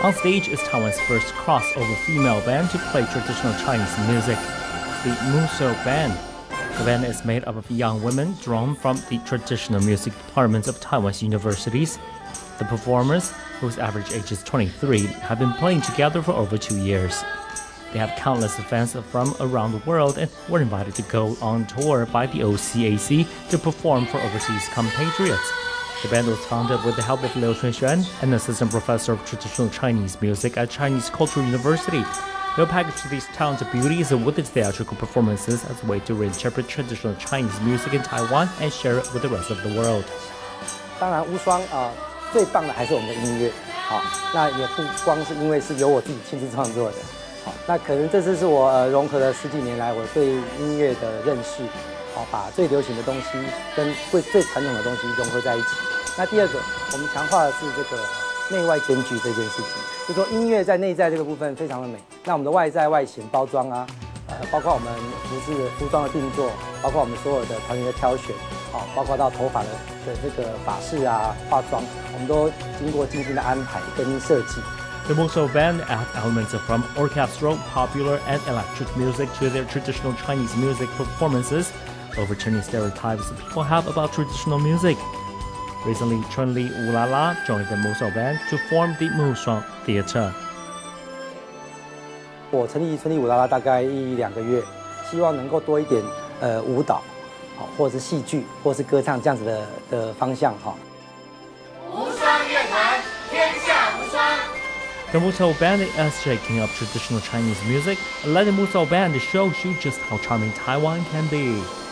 Onstage is Taiwan's first crossover female band to play traditional Chinese music, the Musou Band. The band is made up of young women drawn from the traditional music departments of Taiwan's universities. The performers, whose average age is 23, have been playing together for over 2 years. They have countless fans from around the world and were invited to go on tour by the OCAC to perform for overseas compatriots. The band was founded with the help of Liu Shueh-shuan, an assistant professor of traditional Chinese music at Chinese Cultural University. They'll package these talented beauties with its theatrical performances as a way to reinterpret traditional Chinese music in Taiwan and share it with the rest of the world. 当然，无双最棒的还是我们的音乐，那也不光是因为是由我自己亲自创作的，那可能这次是我融合了10几年来我对音乐的认识，把最流行的东西跟最传统的东西融合在一起。那第二个，我们强化的是这个内外兼具这件事情，就说音乐在内在这个部分非常的美，那我们的外在外形包装啊，包括我们服装的定做，包括我们所有的团员的挑选，包括到头发的这个发饰啊、化妆，我们都经过精心的安排跟设计。 The Musou Band adds elements from orchestral, popular, and electric music to their traditional Chinese music performances, overturning stereotypes people have about traditional music. Recently, Chun-Li Wu-la-la joined the Musou Band to form the Musou Theater. 我成立Chun-Li Wu-la-la大概1-2个月，希望能够多一点舞蹈，或者是戏剧，或是歌唱这样子的方向哈。 无双乐团，天下无双。 The Musou Band is shaking up traditional Chinese music, and let the Musou Band show you just how charming Taiwan can be.